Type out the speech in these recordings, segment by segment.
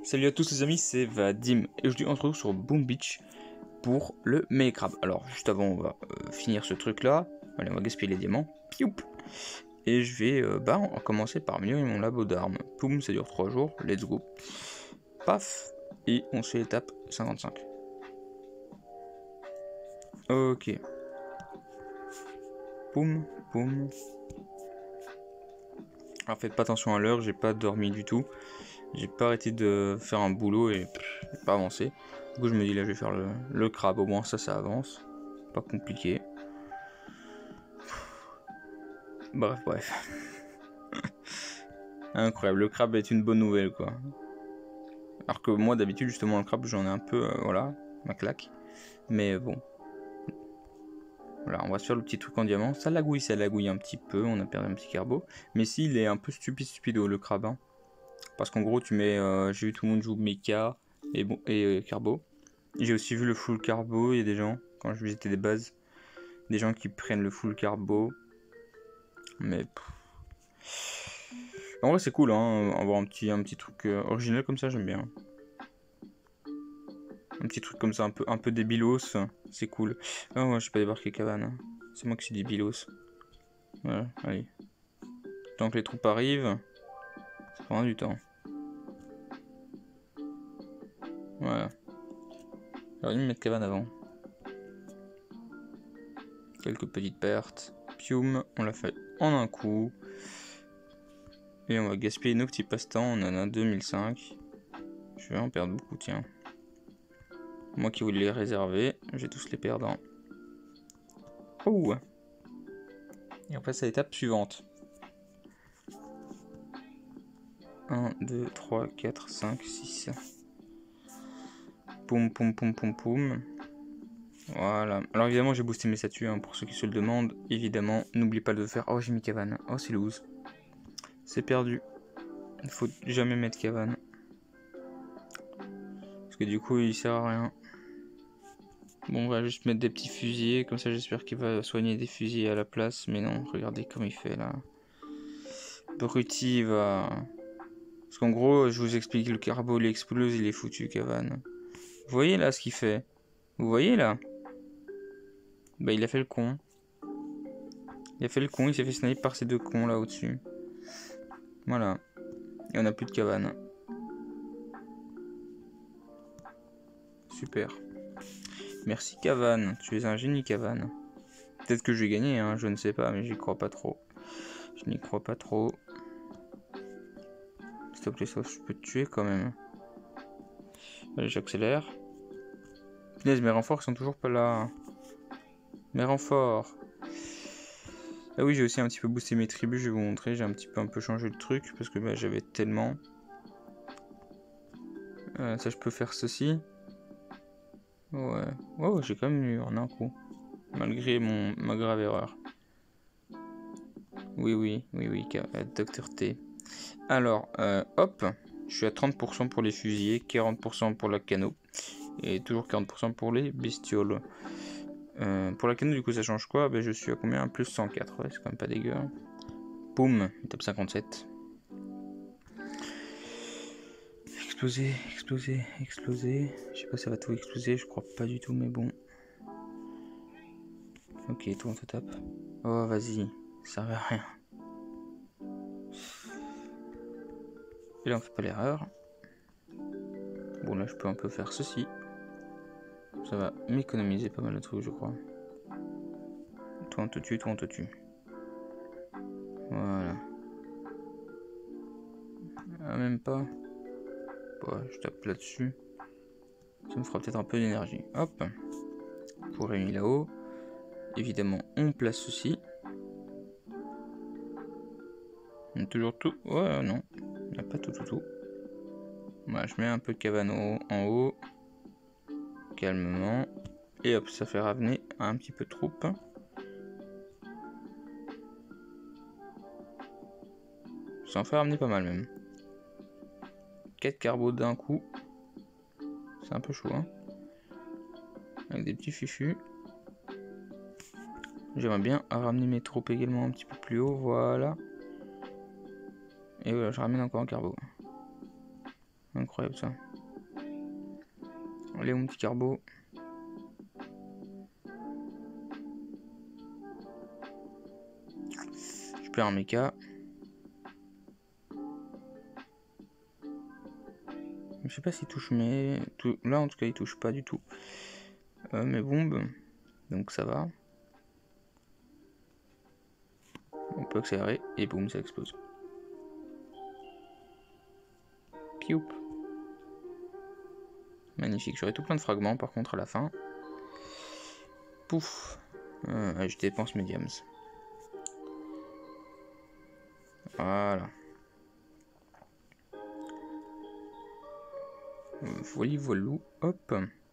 Salut à tous les amis, c'est Vadim et aujourd'hui on se retrouve sur Boom Beach pour le Mega-Crab. Alors juste avant on va finir ce truc là, allez on va gaspiller les diamants, Pioup. Et je vais on va commencer par améliorer mon labo d'armes. Poum, ça dure 3 jours, let's go. Paf, et on se fait l'étape 55. Ok. Poum, poum. Alors faites pas attention à l'heure, j'ai pas dormi du tout. J'ai pas arrêté de faire un boulot et j'ai pas avancé. Du coup je me dis là je vais faire le crabe, au moins ça avance. Pas compliqué. Bref. Incroyable, le crabe est une bonne nouvelle quoi. Alors que moi d'habitude justement le crabe j'en ai un peu, voilà, ma claque. Mais bon. Voilà, on va se faire le petit truc en diamant. Ça lagouille un petit peu, on a perdu un petit carbo. Mais si, il est un peu stupido le crabe. Hein. Parce qu'en gros tu mets, j'ai vu tout le monde jouer mecha et carbo. J'ai aussi vu le full carbo, il y a des gens, quand je visitais des bases, des gens qui prennent le full carbo. Mais en vrai c'est cool hein, avoir un petit truc original comme ça, j'aime bien. Un petit truc comme ça, un peu débilos, c'est cool. Oh moi j'ai pas débarqué cabane, hein. C'est moi qui suis débilos. Voilà, allez. Tant que les troupes arrivent, ça prend du temps. Voilà. J'aurais dû me mettre cabane avant. Quelques petites pertes. Pium, on l'a fait en un coup. Et on va gaspiller nos petits passe-temps, on en a 2005. Je vais en perdre beaucoup, tiens. Moi qui voulais les réserver, je vais tous les perdre. Oh! Et on passe à l'étape suivante. 1, 2, 3, 4, 5, 6. Poum, poum, poum, poum, poum. Voilà. Alors évidemment, j'ai boosté mes statuts, hein, pour ceux qui se le demandent. Évidemment, n'oublie pas de le faire. Oh, j'ai mis cabane. Oh, c'est loose. C'est perdu. Il faut jamais mettre cabane. Parce que du coup, il sert à rien. Bon, on va juste mettre des petits fusiliers. Comme ça, j'espère qu'il va soigner des fusils à la place. Mais non, regardez comme il fait là. Bruti va... Parce qu'en gros, je vous explique, le carbo, il explose, il est foutu, cabane. Vous voyez là ce qu'il fait? Vous voyez là? Bah, il a fait le con. Il s'est fait sniper par ces deux cons là au-dessus. Voilà. Et on a plus de cabane. Super. Merci Cavan, tu es un génie Cavan. Peut-être que je vais gagner, hein, je ne sais pas, mais j'y crois pas trop. Je n'y crois pas trop. S'il te plaît, ça, je peux te tuer quand même. Allez, j'accélère. Punaise, mes renforts sont toujours pas là. Mes renforts. Ah oui, j'ai aussi un petit peu boosté mes tribus, je vais vous montrer. J'ai un peu changé le truc parce que bah, j'avais tellement. Ça, je peux faire ceci. Ouais. Oh, j'ai quand même eu en un coup. Malgré ma grave erreur. Oui, Dr T. Alors, hop, je suis à 30% pour les fusiliers, 40% pour la cano, et toujours 40% pour les bestioles. Pour la cano, du coup, ça change quoi? Ben, je suis à combien? Plus 104, ouais, c'est quand même pas dégueu. Boum, étape 57. Exploser. Je sais pas si ça va tout exploser, je crois pas du tout, mais bon. Ok, toi on te tape. Oh, vas-y, ça servait à rien. Et là, on fait pas l'erreur. Bon, là, je peux un peu faire ceci. Ça va m'économiser pas mal de trucs, je crois. Toi, on te tue. Voilà. Ah, même pas. Ouais, je tape là-dessus. Ça me fera peut-être un peu d'énergie. Hop. Pour réunir là-haut. Évidemment, on place ceci. On a toujours tout. Ouais, non. Il n'y a pas tout. Voilà, je mets un peu de cabane en haut. Calmement. Et hop, ça fait ramener un petit peu de troupe. Ça en fait ramener pas mal même. 4 carbos d'un coup. C'est un peu chaud, hein. Avec des petits fichus. J'aimerais bien ramener mes troupes également un petit peu plus haut, voilà. Et voilà, je ramène encore un carbo. Incroyable. incroyable ça. Allez mon petit carbo. Je perds un méca. Je sais pas s'il touche, mais là en tout cas il touche pas du tout. Mes bombes, donc ça va. On peut accélérer et boum, ça explose. Pioup. Magnifique, j'aurai tout plein de fragments par contre à la fin. Pouf. Je dépense mes diams. Voilà. Voilou, hop.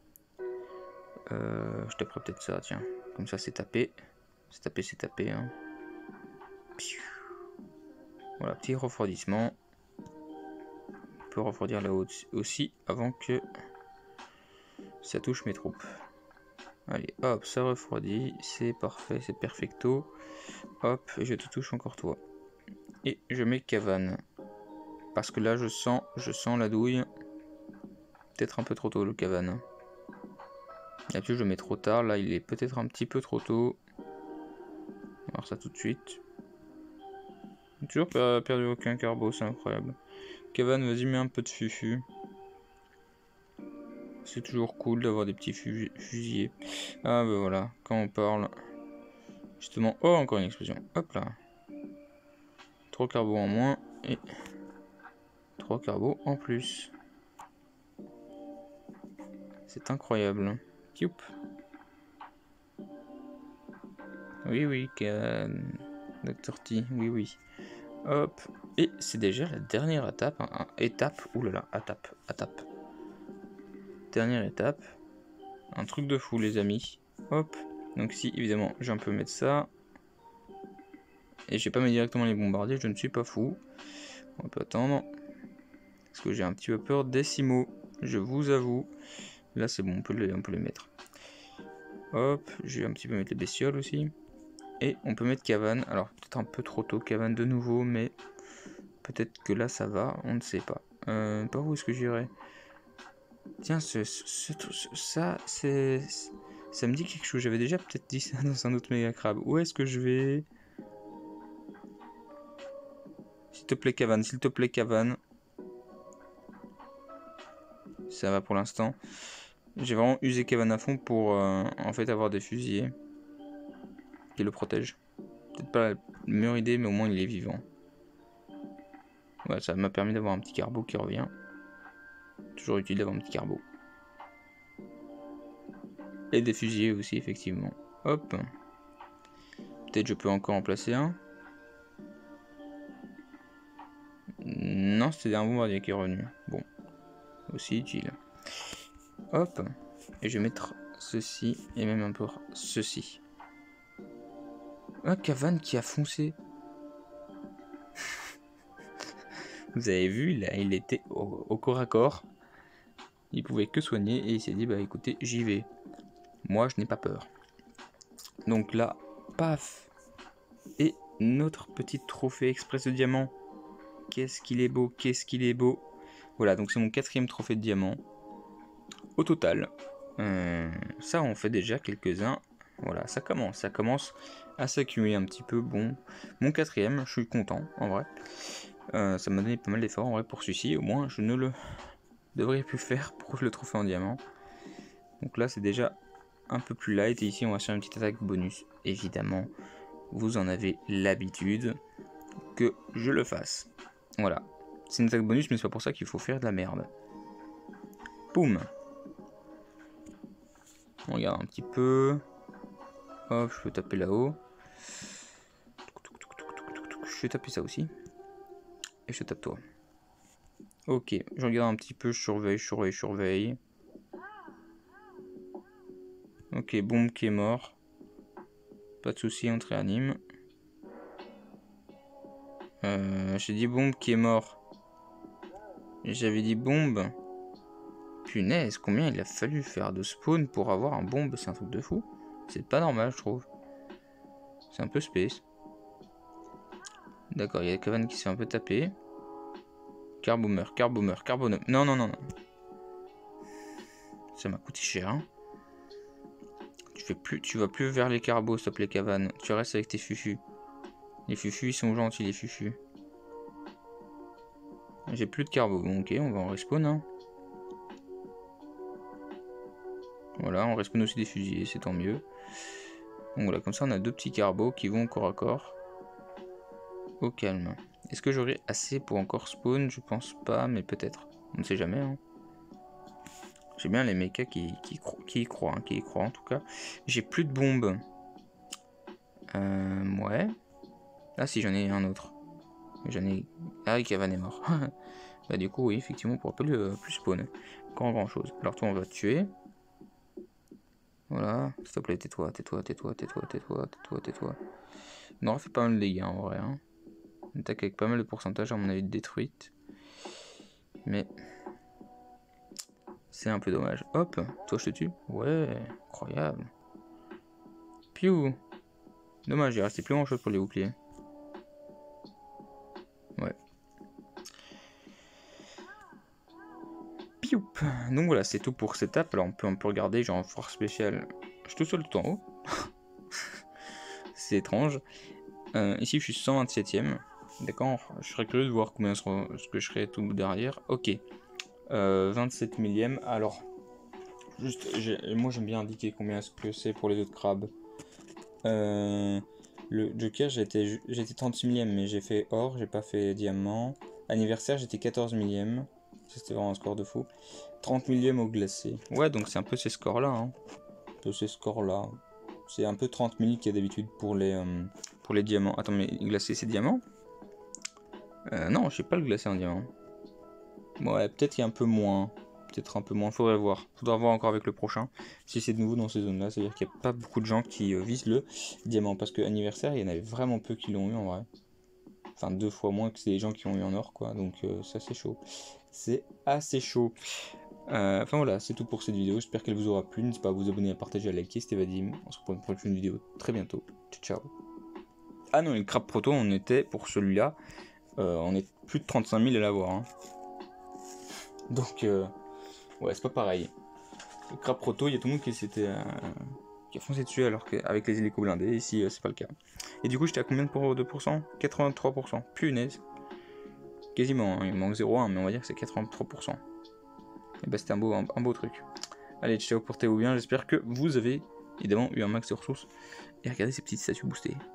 Je taperai peut-être ça, tiens. Comme ça, c'est tapé. C'est tapé, c'est tapé. Hein. Voilà, petit refroidissement. On peut refroidir là-haut aussi avant que ça touche mes troupes. Allez, hop, ça refroidit. C'est parfait, c'est perfecto. Hop, et je te touche encore toi. Et je mets Cavan. Parce que là, je sens la douille. Peut-être un peu trop tôt le Cavan. D'habitude, je le mets trop tard. Là, il est peut-être un petit peu trop tôt. On va voir ça tout de suite. J'ai toujours pas perdu aucun carbo, c'est incroyable. Cavan, vas-y, mets un peu de fufu. C'est toujours cool d'avoir des petits fusillés. Ah, bah voilà, quand on parle. Justement, oh, encore une explosion. Hop là. 3 carbos en moins et 3 carbos en plus. C'est incroyable. Youp. Oui, oui, Dr. T, oui, oui. Hop. Et c'est déjà la dernière étape. Hein, étape. Oulala, étape. Dernière étape. Un truc de fou, les amis. Hop. Donc, si, évidemment, j'ai un peu mettre ça. Et je vais pas mettre directement les bombardiers, je ne suis pas fou. On peut attendre. Parce que j'ai un petit peu peur des Simo. Je vous avoue. Là, c'est bon, on peut les mettre. Hop, je vais un petit peu mettre les bestioles aussi. Et on peut mettre Cavan. Alors, peut-être un peu trop tôt, Cavan de nouveau, mais peut-être que là, ça va, on ne sait pas. Par où est-ce que j'irai? Tiens, ça, c'est... Ça me dit quelque chose. J'avais déjà peut-être dit ça dans un autre méga crabe. Où est-ce que je vais? S'il te plaît, Cavan. S'il te plaît, Cavan. Ça va pour l'instant. J'ai vraiment usé Cavan à fond pour en fait avoir des fusillés qui le protègent. Peut-être pas la meilleure idée, mais au moins il est vivant. Voilà, ça m'a permis d'avoir un petit carbo qui revient. Toujours utile d'avoir un petit carbo. Et des fusillés aussi, effectivement. Hop. Peut-être je peux encore en placer un. Non, c'était un bombardier qui est revenu. Bon. Aussi utile. Hop. Et je vais mettre ceci et même un peu ceci. Un Cavan qui a foncé. Vous avez vu, là, il était au corps à corps. Il pouvait que soigner et il s'est dit, bah écoutez, j'y vais. Moi, je n'ai pas peur. Donc là, paf. Et notre petit trophée express de diamant. Qu'est-ce qu'il est beau, qu'est-ce qu'il est beau. Voilà, donc c'est mon 4e trophée de diamant. Au total. Ça, on fait déjà quelques-uns. Voilà, ça commence à s'accumuler un petit peu. Bon, mon 4e, je suis content, en vrai. Ça m'a donné pas mal d'efforts, en vrai, pour celui-ci. Au moins, je ne le devrais plus faire pour le trophée en diamant. Donc là, c'est déjà un peu plus light. Et ici, on va faire une petite attaque bonus. Évidemment, vous en avez l'habitude que je le fasse. Voilà. C'est une attaque bonus, mais c'est pas pour ça qu'il faut faire de la merde. Boum. On regarde un petit peu. Hop, je peux taper là-haut. Je vais taper ça aussi. Et je tape toi. Ok, je regarde un petit peu, je surveille. Ok, bombe qui est mort. Pas de soucis, on te réanime. J'ai dit bombe qui est mort. J'avais dit bombe. Punaise, combien il a fallu faire de spawn pour avoir un bombe, c'est un truc de fou. C'est pas normal, je trouve. C'est un peu space. D'accord, il y a Cavan qui s'est un peu tapé. Carboomer, Carboomer, Carbonum. Non, non, non, non. Ça m'a coûté cher. Hein. Tu vas plus vers les carbos, stop les cavanes. Tu restes avec tes fufus. Les fufus, ils sont gentils, les fufus. J'ai plus de carbo. Bon, ok, on va en respawn. Hein. Voilà, on respawn aussi des fusiliers, c'est tant mieux. Donc voilà, comme ça, on a 2 petits carbos qui vont corps à corps. Au calme. Est-ce que j'aurai assez pour encore spawn? Je pense pas, mais peut-être. On ne sait jamais. Hein. J'ai bien les mechas qui y croient en tout cas. J'ai plus de bombes. Ouais. Ah si, j'en ai un autre. J'en ai... Ah, Cavan est mort. Bah du coup, oui, effectivement, on pourra plus spawn. Grand chose. Alors toi, on va te tuer. Voilà. S'il te plaît, tais-toi, tais-toi, tais-toi, tais-toi, tais-toi, tais-toi, tais-toi. On aura fait pas mal de dégâts en vrai. Hein. On attaque avec pas mal de pourcentage, à mon avis, de détruite. Mais... c'est un peu dommage. Hop, toi je te tue. Ouais, incroyable. Piou. Dommage, il restait plus grand chose pour les boucliers. Ouais. Pioup. Donc voilà, c'est tout pour cette étape. Alors on peut regarder, genre en force spéciale. Je suis tout seul tout en haut. C'est étrange. Ici je suis 127ème. D'accord. Je serais curieux de voir combien ce que je serais tout derrière. Ok. 27 millième. Alors, juste, moi j'aime bien indiquer combien est-ce que c'est pour les autres crabes. Le Joker, j'étais 36 millième, mais j'ai fait or, j'ai pas fait diamant. Anniversaire, j'étais 14 millième. C'était vraiment un score de fou. 30 millième au glacé. Ouais, donc c'est un peu ces scores-là. Hein. Un peu ces scores-là. C'est un peu 30 000 qu'il y a d'habitude pour les diamants. Attends, mais glacé, c'est diamant? Non, je sais pas le glacé en diamant. Ouais, peut-être qu'il y a un peu moins. Peut-être un peu moins, faudrait voir. Faudra voir encore avec le prochain. Si c'est de nouveau dans ces zones-là, c'est-à-dire qu'il n'y a pas beaucoup de gens qui visent le diamant. Parce que anniversaire, il y en avait vraiment peu qui l'ont eu en vrai. Enfin, 2 fois moins que les gens qui ont eu en or, quoi. Donc, ça, c'est chaud. C'est assez chaud. Enfin, voilà, c'est tout pour cette vidéo. J'espère qu'elle vous aura plu. N'hésitez pas à vous abonner, à partager, à liker. C'était Vadim. On se retrouve pour une prochaine vidéo très bientôt. Ciao, ciao. Ah non, le crabe proto, on était, pour celui-là, on est plus de 35 000 à l'avoir. Hein. Donc, ouais, c'est pas pareil. Le crabe proto, il y a tout le monde qui a foncé dessus alors qu'avec les hélicos blindés, ici c'est pas le cas. Et du coup, j'étais à combien de 2%? 83%. Punaise. Quasiment, hein, il manque 0,1, mais on va dire que c'est 83%. Et bah, c'était un beau truc. Allez, ciao, portez-vous bien. J'espère que vous avez évidemment eu un max de ressources. Et regardez ces petites statues boostées.